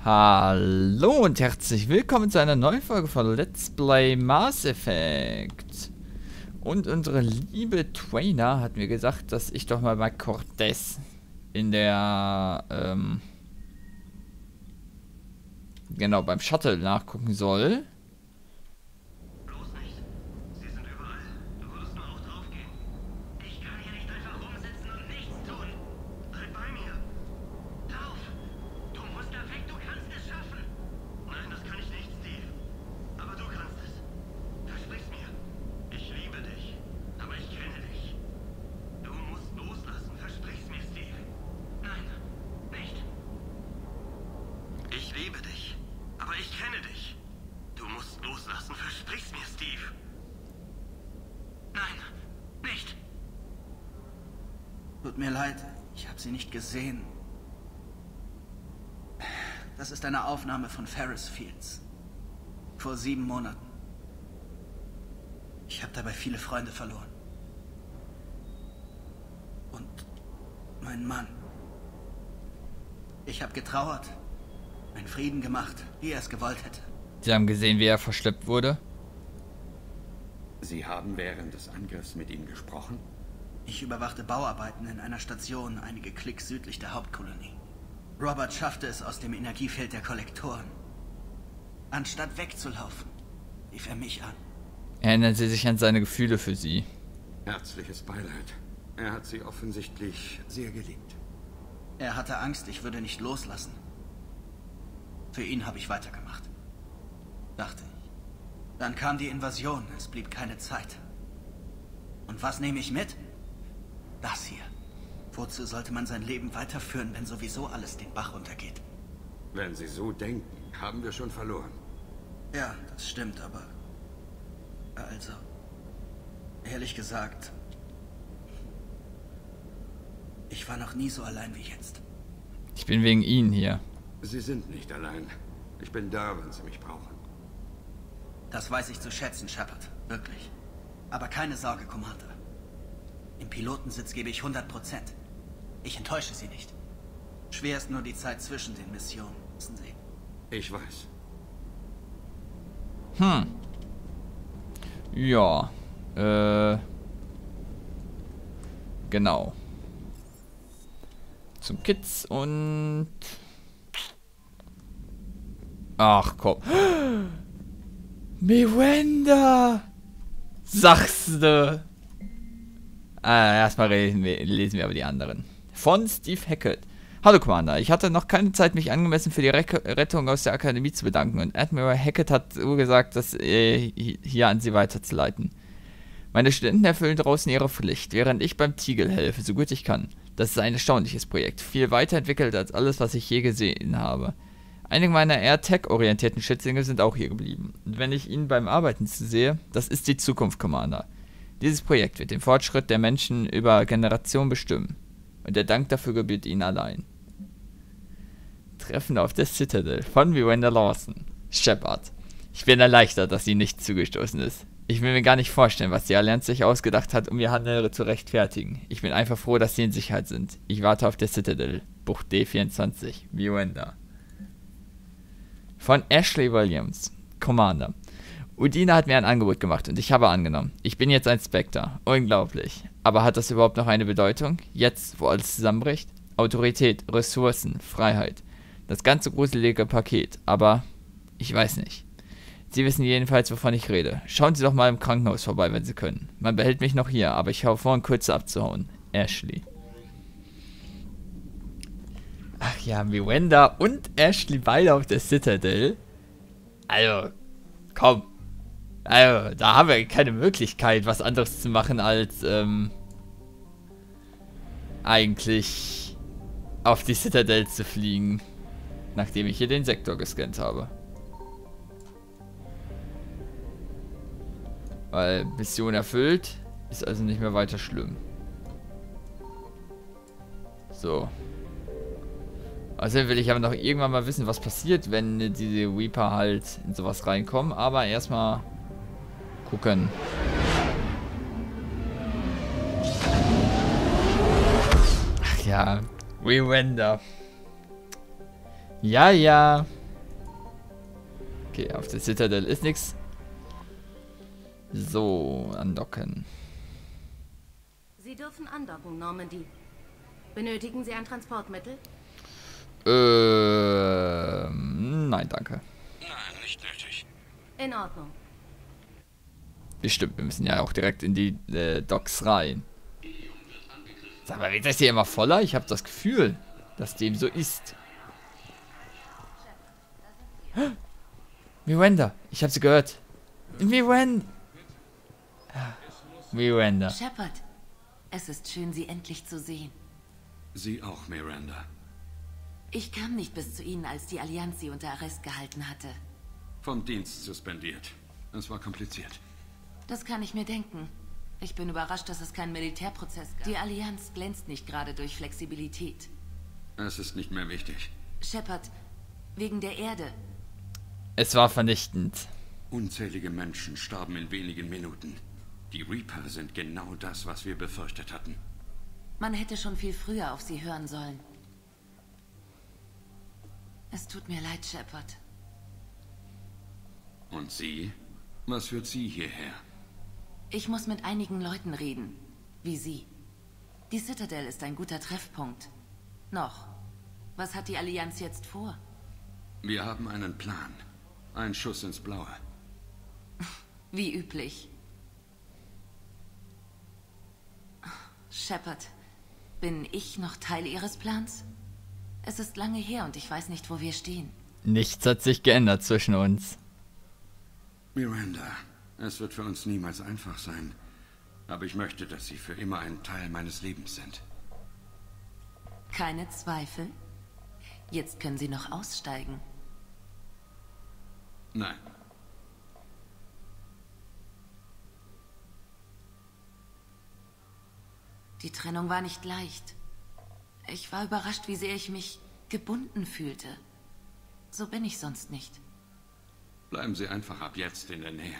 Hallo und herzlich willkommen zu einer neuen Folge von Let's Play Mass Effect. Und unsere liebe Trainer hat mir gesagt, dass ich doch mal bei Cortez in der, genau, beim Shuttle nachgucken soll. Bloß nicht. Sie sind überall. Du würdest nur auch draufgehen. Ich kann hier nicht einfach rumsitzen und nichts tun. Bleib bei mir. Lauf. Du musst da weg. Du kannst es schaffen. Nein, das kann ich nicht, Steve. Aber du kannst es. Versprich's mir. Ich liebe dich. Aber ich kenne dich. Du musst loslassen. Versprich's mir, Steve. Nein, nicht. Ich liebe dich. Aber ich kenne dich. Du musst loslassen. Versprich's mir, Steve. Nein, nicht. Tut mir leid, ich habe sie nicht gesehen. Das ist eine Aufnahme von Ferris Fields. Vor 7 Monaten. Ich habe dabei viele Freunde verloren. Und meinen Mann. Ich habe getrauert, einen Frieden gemacht, wie er es gewollt hätte. Sie haben gesehen, wie er verschleppt wurde. Sie haben während des Angriffs mit ihm gesprochen? Ich überwachte Bauarbeiten in einer Station einige Klicks südlich der Hauptkolonie. Robert schaffte es aus dem Energiefeld der Kollektoren. Anstatt wegzulaufen, rief er mich an. Erinnern Sie sich an seine Gefühle für Sie. Herzliches Beileid. Er hat sie offensichtlich sehr geliebt. Er hatte Angst, ich würde nicht loslassen. Für ihn habe ich weitergemacht. Dachte ich. Dann kam die Invasion, es blieb keine Zeit. Und was nehme ich mit? Das hier. Wozu sollte man sein Leben weiterführen, wenn sowieso alles den Bach runtergeht? Wenn Sie so denken, haben wir schon verloren. Ja, das stimmt, aber... Also... Ehrlich gesagt... Ich war noch nie so allein wie jetzt. Ich bin wegen Ihnen hier. Sie sind nicht allein. Ich bin da, wenn Sie mich brauchen. Das weiß ich zu schätzen, Shepard. Wirklich. Aber keine Sorge, Commander. Im Pilotensitz gebe ich 100%. Ich enttäusche Sie nicht. Schwer ist nur die Zeit zwischen den Missionen, wissen Sie. Ich weiß. Ja. Genau. Zum Kids und... Ach komm. Miranda! Sagst du? Erstmal lesen wir aber die anderen. Von Steve Hackett. Hallo Commander, ich hatte noch keine Zeit, mich angemessen für die Rettung aus der Akademie zu bedanken und Admiral Hackett hat so gesagt, das hier an Sie weiterzuleiten. Meine Studenten erfüllen draußen ihre Pflicht, während ich beim Teagle helfe, so gut ich kann. Das ist ein erstaunliches Projekt, viel weiterentwickelt als alles, was ich je gesehen habe. Einige meiner eher tech-orientierten Schützlinge sind auch hier geblieben. Und wenn ich ihnen beim Arbeiten sehe, das ist die Zukunft, Commander. Dieses Projekt wird den Fortschritt der Menschen über Generationen bestimmen. Und der Dank dafür gebührt ihnen allein. Treffen auf der Citadel von Miranda Lawson. Shepard. Ich bin erleichtert, dass sie nicht zugestoßen ist. Ich will mir gar nicht vorstellen, was die Allianz sich ausgedacht hat, um ihr Handeln zu rechtfertigen. Ich bin einfach froh, dass sie in Sicherheit sind. Ich warte auf der Citadel. Bucht D24. Miranda. Von Ashley Williams. Commander. Udina hat mir ein Angebot gemacht und ich habe angenommen. Ich bin jetzt ein Spectre. Unglaublich. Aber hat das überhaupt noch eine Bedeutung? Jetzt, wo alles zusammenbricht? Autorität, Ressourcen, Freiheit. Das ganze gruselige Paket. Aber ich weiß nicht. Sie wissen jedenfalls, wovon ich rede. Schauen Sie doch mal im Krankenhaus vorbei, wenn Sie können. Man behält mich noch hier, aber ich habe vor, kurz abzuhauen. Ashley. Ach ja, Miranda und Ashley beide auf der Citadel. Also, komm. Also, da haben wir keine Möglichkeit, was anderes zu machen, als, eigentlich auf die Citadel zu fliegen. Nachdem ich hier den Sektor gescannt habe. Weil Mission erfüllt, ist also nicht mehr weiter schlimm. So. Also will ich aber noch irgendwann mal wissen, was passiert, wenn diese Reaper halt in sowas reinkommen. Aber erstmal gucken. Ach ja, Miranda. Ja, ja. Okay, auf der Citadel ist nichts. So, andocken. Sie dürfen andocken, Normandy. Benötigen Sie ein Transportmittel? Nein, danke. Nein, nicht nötig. In Ordnung. Bestimmt, wir müssen ja auch direkt in die Docks rein. Sag mal, wird das hier immer voller? Ich habe das Gefühl, dass dem so ist. Miranda, ich habe sie gehört. Miranda. Miranda. Shepard, es ist schön, Sie endlich zu sehen. Sie auch, Miranda. Ich kam nicht bis zu Ihnen, als die Allianz Sie unter Arrest gehalten hatte. Vom Dienst suspendiert. Es war kompliziert. Das kann ich mir denken. Ich bin überrascht, dass es keinen Militärprozess gab. Die Allianz glänzt nicht gerade durch Flexibilität. Es ist nicht mehr wichtig. Shepard, wegen der Erde. Es war vernichtend. Unzählige Menschen starben in wenigen Minuten. Die Reaper sind genau das, was wir befürchtet hatten. Man hätte schon viel früher auf Sie hören sollen. Es tut mir leid, Shepard. Und Sie? Was führt Sie hierher? Ich muss mit einigen Leuten reden, wie Sie. Die Citadel ist ein guter Treffpunkt. Noch. Was hat die Allianz jetzt vor? Wir haben einen Plan. Ein Schuss ins Blaue. Wie üblich. Shepard, bin ich noch Teil Ihres Plans? Es ist lange her und ich weiß nicht, wo wir stehen. Nichts hat sich geändert zwischen uns. Miranda, es wird für uns niemals einfach sein. Aber ich möchte, dass Sie für immer ein Teil meines Lebens sind. Keine Zweifel? Jetzt können Sie noch aussteigen. Nein. Die Trennung war nicht leicht. Ich war überrascht, wie sehr ich mich gebunden fühlte. So bin ich sonst nicht. Bleiben Sie einfach ab jetzt in der Nähe.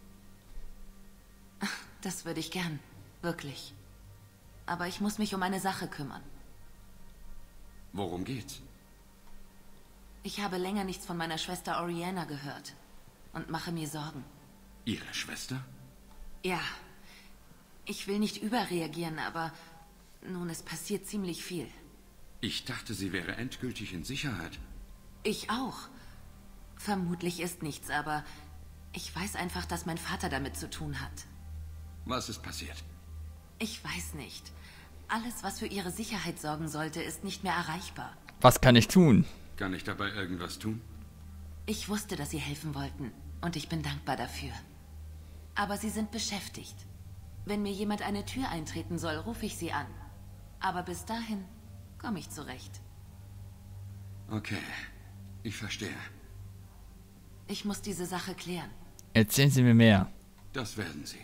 Das würde ich gern. Wirklich. Aber ich muss mich um eine Sache kümmern. Worum geht's? Ich habe länger nichts von meiner Schwester Oriana gehört. Und mache mir Sorgen. Ihre Schwester? Ja. Ich will nicht überreagieren, aber... Nun, es passiert ziemlich viel. Ich dachte, sie wäre endgültig in Sicherheit. Ich auch. Vermutlich ist nichts, aber... Ich weiß einfach, dass mein Vater damit zu tun hat. Was ist passiert? Ich weiß nicht. Alles, was für ihre Sicherheit sorgen sollte, ist nicht mehr erreichbar. Was kann ich tun? Kann ich dabei irgendwas tun? Ich wusste, dass sie helfen wollten. Und ich bin dankbar dafür. Aber sie sind beschäftigt. Wenn mir jemand eine Tür eintreten soll, rufe ich sie an. Aber bis dahin komme ich zurecht. Okay, ich verstehe. Ich muss diese Sache klären. Erzählen Sie mir mehr. Das werden Sie.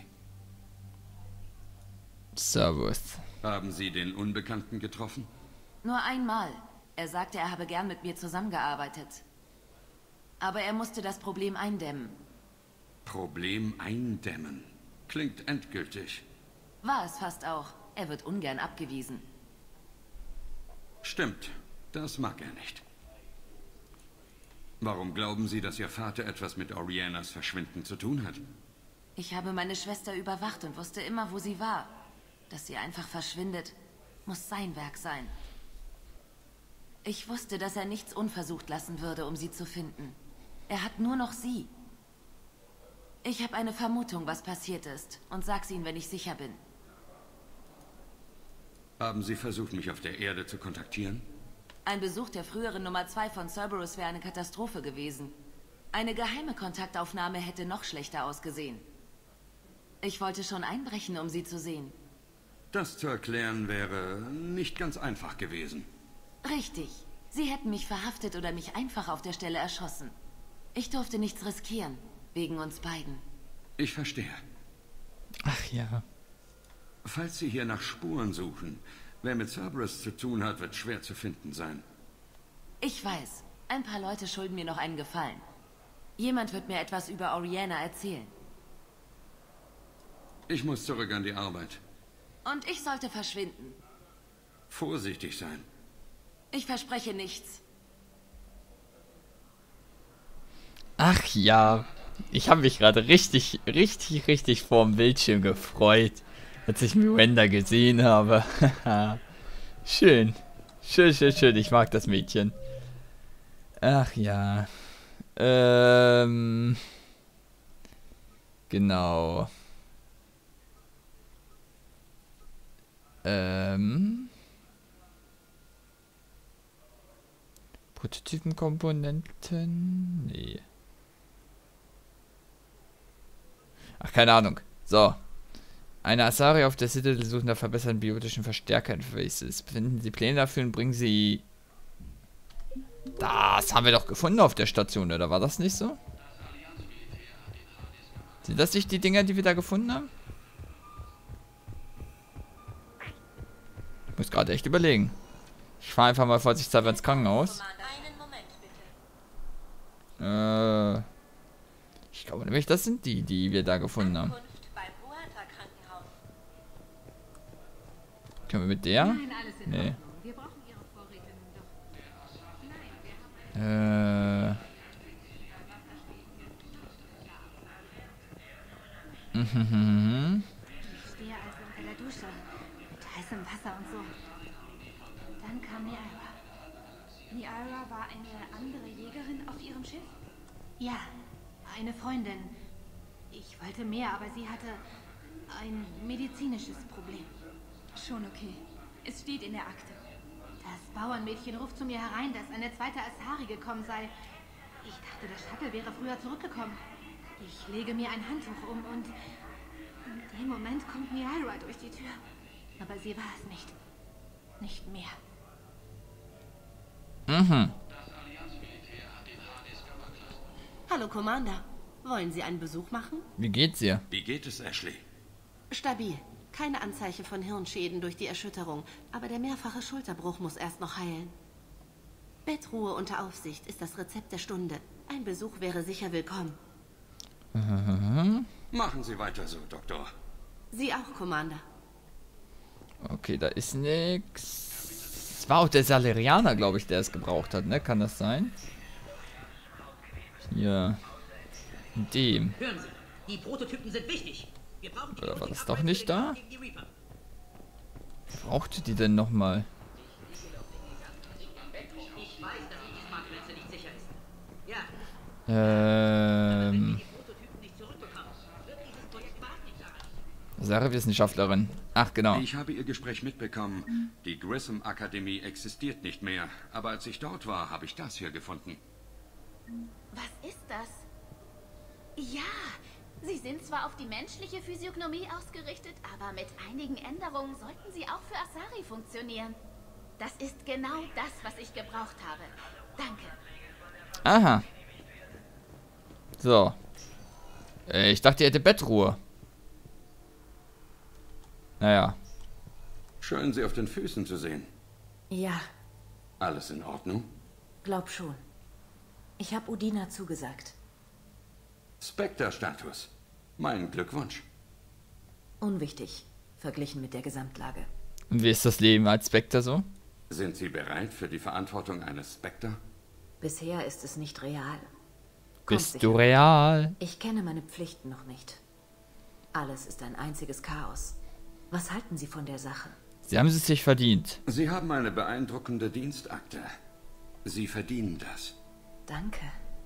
Servus. Haben Sie den Unbekannten getroffen? Nur einmal. Er sagte, er habe gern mit mir zusammengearbeitet. Aber er musste das Problem eindämmen. Problem eindämmen. Klingt endgültig. War es fast auch. Er wird ungern abgewiesen. Stimmt, das mag er nicht. Warum glauben Sie, dass Ihr Vater etwas mit Orianas Verschwinden zu tun hat? Ich habe meine Schwester überwacht und wusste immer, wo sie war. Dass sie einfach verschwindet, muss sein Werk sein. Ich wusste, dass er nichts unversucht lassen würde, um sie zu finden. Er hat nur noch sie. Ich habe eine Vermutung, was passiert ist, und sag's Ihnen, wenn ich sicher bin. Haben Sie versucht, mich auf der Erde zu kontaktieren? Ein Besuch der früheren Nummer 2 von Cerberus wäre eine Katastrophe gewesen. Eine geheime Kontaktaufnahme hätte noch schlechter ausgesehen. Ich wollte schon einbrechen, um sie zu sehen. Das zu erklären wäre nicht ganz einfach gewesen. Richtig. Sie hätten mich verhaftet oder mich einfach auf der Stelle erschossen. Ich durfte nichts riskieren, wegen uns beiden. Ich verstehe. Ach ja. Falls Sie hier nach Spuren suchen, wer mit Cerberus zu tun hat, wird schwer zu finden sein. Ich weiß. Ein paar Leute schulden mir noch einen Gefallen. Jemand wird mir etwas über Oriana erzählen. Ich muss zurück an die Arbeit. Und ich sollte verschwinden. Vorsichtig sein. Ich verspreche nichts. Ach ja, ich habe mich gerade richtig vorm Bildschirm gefreut, als ich Miranda gesehen habe. Schön. Schön. Ich mag das Mädchen. Ach ja. Genau. Prototypenkomponenten? Nee. Ach, keine Ahnung. So. Eine Asari auf der Citadel sucht nach verbesserten biotischen Verstärker-Interfaces. Finden Sie Pläne dafür und bringen Sie... Das haben wir doch gefunden auf der Station, oder war das nicht so? Sind das nicht die Dinger, die wir da gefunden haben? Ich muss gerade echt überlegen. Ich fahre einfach mal vorsichtshalber ins Krankenhaus. Ich glaube nämlich, das sind die, die wir da gefunden haben. Können wir mit der? Nee. Ich stehe also unter der Dusche mit heißem Wasser und so. Dann kam Niara. Niara war eine andere Jägerin auf ihrem Schiff? Ja, eine Freundin. Ich wollte mehr, aber sie hatte ein medizinisches Problem. Schon okay. Es steht in der Akte. Das Bauernmädchen ruft zu mir herein, dass eine zweite Asari gekommen sei. Ich dachte, das Shuttle wäre früher zurückgekommen. Ich lege mir ein Handtuch um und in dem Moment kommt Niara durch die Tür. Aber sie war es nicht. Nicht mehr. Hallo, Commander. Wollen Sie einen Besuch machen? Wie geht's ihr? Wie geht es, Ashley? Stabil. Keine Anzeichen von Hirnschäden durch die Erschütterung, aber der mehrfache Schulterbruch muss erst noch heilen. Bettruhe unter Aufsicht ist das Rezept der Stunde. Ein Besuch wäre sicher willkommen. Machen Sie weiter so, Doktor. Sie auch, Commander. Okay, da ist nix. Es war auch der Salerianer, glaube ich, der es gebraucht hat, ne? Kann das sein? Hier. Dem. Hören Sie, die Prototypen sind wichtig. Wir brauchen Oder war das doch nicht da? Wer brauchte die denn nochmal? Ich weiß, dass die Smartgrenze nicht sicher ist. Ja, die Prototypen nicht zurückbekommen. Wird dieses Projekt überhaupt nicht erreicht. Sache-Wissenschaftlerin. Ach, genau. Ich habe Ihr Gespräch mitbekommen. Die Grissom-Akademie existiert nicht mehr. Aber als ich dort war, habe ich das hier gefunden. Was ist das? Ja, Sie sind zwar auf die menschliche Physiognomie ausgerichtet, aber mit einigen Änderungen sollten Sie auch für Asari funktionieren. Das ist genau das, was ich gebraucht habe. Danke. Aha. So. Ich dachte, ihr hätte Bettruhe. Naja. Schön, Sie auf den Füßen zu sehen. Ja, Alles in Ordnung? glaub schon. Ich habe Udina zugesagt. Spectre-Status. Mein Glückwunsch. Unwichtig, verglichen mit der Gesamtlage. Und wie ist das Leben als Spectre so? Sind Sie bereit für die Verantwortung eines Spectre? Bisher ist es nicht real. Kommt Bist sicher. du real? Ich kenne meine Pflichten noch nicht. Alles ist ein einziges Chaos. Was halten Sie von der Sache? Sie haben es sich verdient. Sie haben eine beeindruckende Dienstakte. Sie verdienen das. Danke.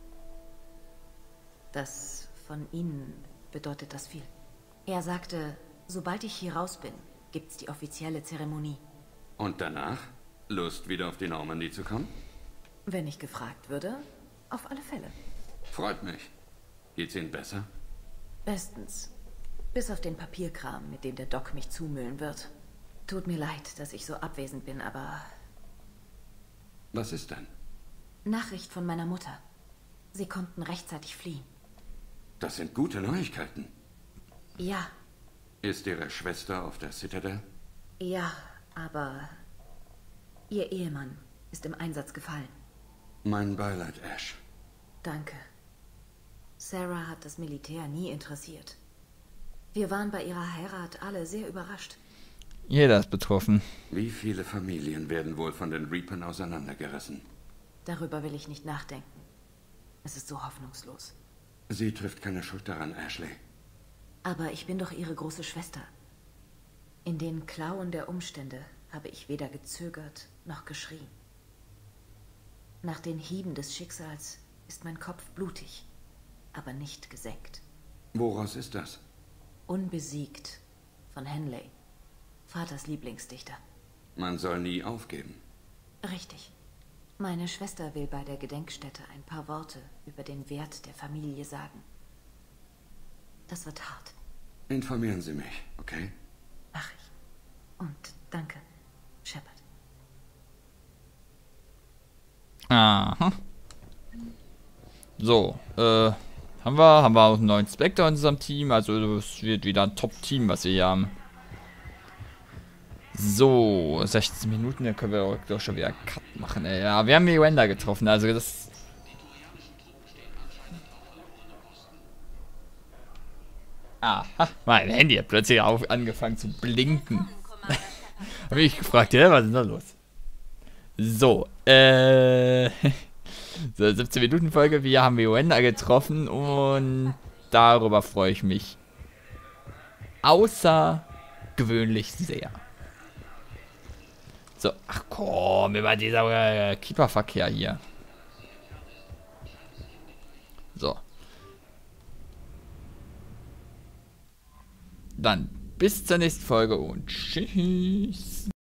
Das von Ihnen bedeutet das viel. Er sagte, sobald ich hier raus bin, gibt's die offizielle Zeremonie. Und danach? Lust, wieder auf die Normandie zu kommen? Wenn ich gefragt würde, auf alle Fälle. Freut mich. Geht's Ihnen besser? Bestens. Bis auf den Papierkram, mit dem der Doc mich zumüllen wird. Tut mir leid, dass ich so abwesend bin, aber... Was ist denn? Nachricht von meiner Mutter. Sie konnten rechtzeitig fliehen. Das sind gute Neuigkeiten. Ja, Ist Ihre Schwester auf der Citadel? ja, aber... Ihr Ehemann ist im Einsatz gefallen. Mein Beileid, Ash. Danke. Sarah hat das Militär nie interessiert. Wir waren bei ihrer Heirat alle sehr überrascht. Jeder ist betroffen. Wie viele Familien werden wohl von den Reapern auseinandergerissen? Darüber will ich nicht nachdenken. Es ist so hoffnungslos. Sie trifft keine Schuld daran, Ashley. Aber ich bin doch ihre große Schwester. In den Klauen der Umstände habe ich weder gezögert noch geschrien. Nach den Hieben des Schicksals ist mein Kopf blutig, aber nicht gesenkt. Woraus ist das? Unbesiegt von Henley, Vaters Lieblingsdichter. Man soll nie aufgeben. Richtig. Meine Schwester will bei der Gedenkstätte ein paar Worte über den Wert der Familie sagen. Das wird hart. Informieren Sie mich, okay? Mach ich. Und danke, Shepard. Aha. So, haben wir auch einen neuen Spectre in unserem Team. Also es wird wieder ein Top-Team, was wir hier haben. So, 16 Minuten, dann können wir doch schon wieder einen Cut machen. Ey. Ja, wir haben Miranda getroffen, also das... Aha, mein Handy hat plötzlich angefangen zu blinken. Habe ich gefragt, ja, was ist da los? So, so, 17 Minuten Folge, wir haben Miranda getroffen und darüber freue ich mich außergewöhnlich sehr. So, ach komm, über dieser Keeper-Verkehr hier. So. Dann bis zur nächsten Folge und tschüss.